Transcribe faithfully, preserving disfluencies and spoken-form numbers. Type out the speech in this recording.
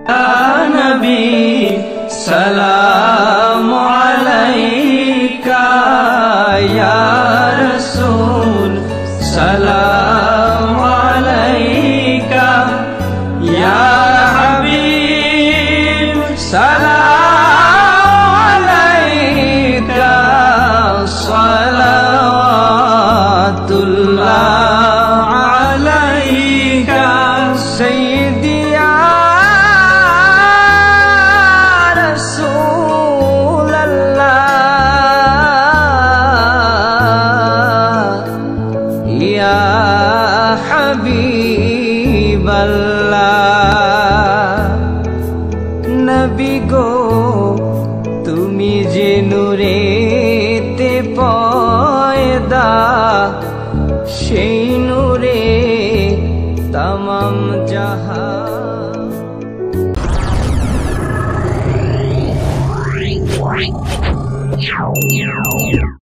নবী সালাম আলাইকা ইয়া রাসূল সালাম আলাইকা ইয়া হাবিব সালাম আলাইকা সালাওয়াতুল্লাহ আলাইকা সাইয়্যিদি নবী গো তুমি যে নূরেতে পয়দা সেই নূরে তামাম জাহান।